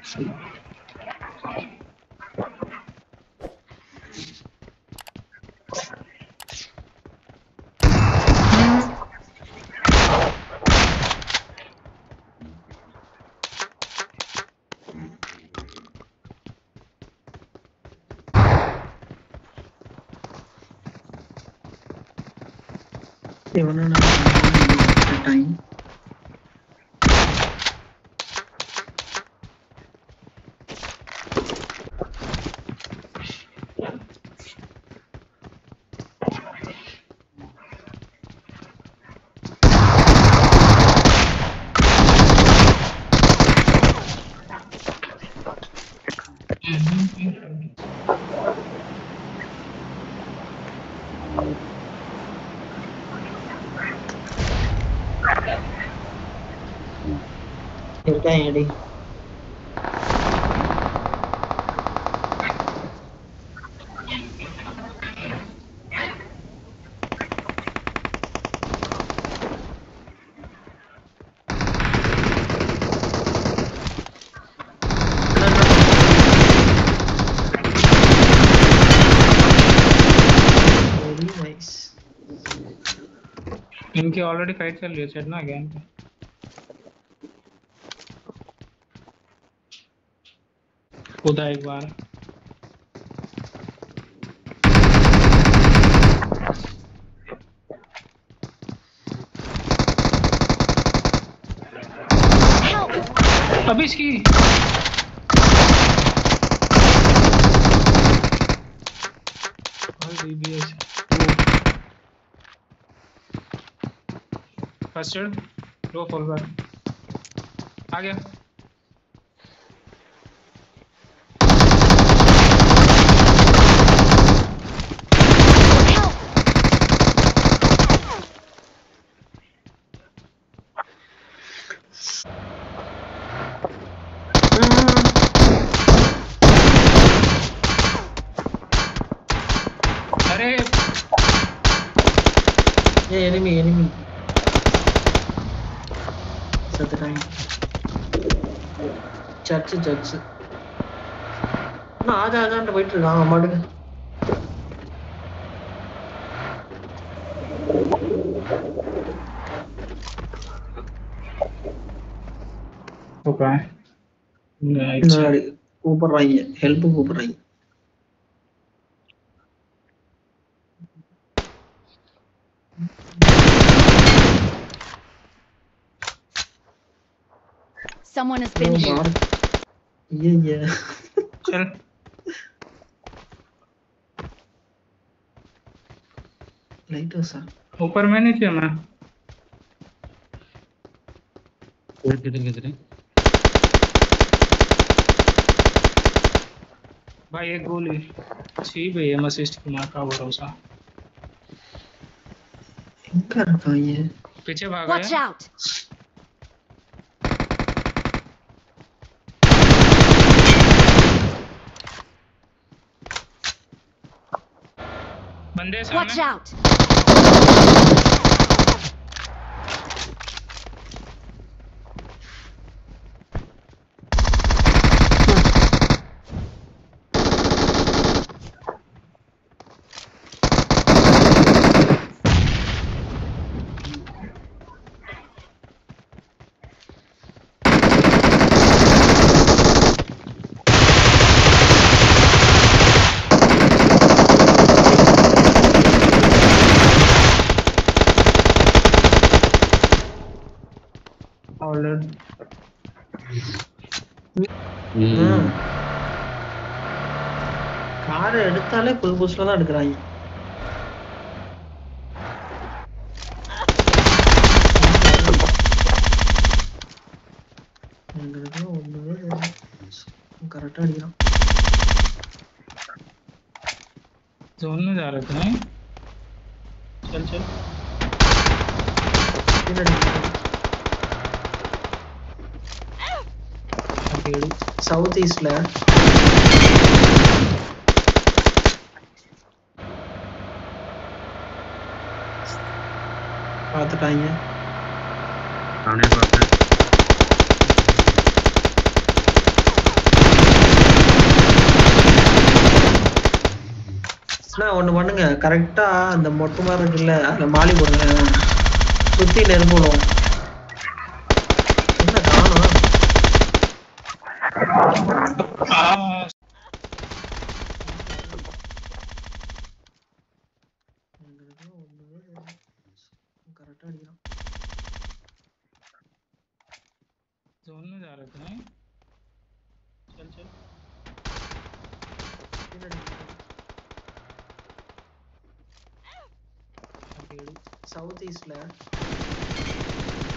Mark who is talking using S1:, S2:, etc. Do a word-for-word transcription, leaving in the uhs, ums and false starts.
S1: Even time. Ready.
S2: इनकी already fight चल रही है सेट ना गेम पे। कूदा एक बार। अभी इसकी फर्स्ट एड लो फॉल बैक आ गया। अरे
S1: ये enemy enemy सत्रह चर्च चर्च ना आजा आजा तो बैठ रहा मड
S2: ओके
S1: ऊपर आई है हेल्प ऊपर आई।
S3: Someone has been here.
S1: Yeah, yeah.
S2: चल
S1: लाइट सा
S2: ऊपर में नीचे में
S4: किधर किधर है
S2: भाई एक गोली छी भाई हम असिस्ट की मार का भरोसा
S1: कर भाई है
S2: पीछे भागा
S3: Watch
S2: है
S3: out!
S2: बंदे
S3: Watch
S2: सामने
S3: out!
S2: ऑलरेडी
S1: ம் கார் எடுத்தாலே புது புதுசுல தான் எடுக்கறாங்க எங்களுக்கு ஒண்ணுமே கரெக்ட்டா அடிக்கிறான்
S2: जोन में जा रहे थे नहीं चल चल
S1: साउथ ईस्टல பாத்துட்டாங்க
S4: सामने पास है
S1: நான் ஒண்ணு பண்ணுங்க கரெக்டா அந்த மொட்டை மாதிரி இருக்குல்ல அதுல மாலி போடுங்க சுத்தி நெருப்பு விடும் என்ன காணும் करेक्ट अடிக்கிறான்
S2: जोन में जा रहे थे चल चल
S1: साउथ ईस्टல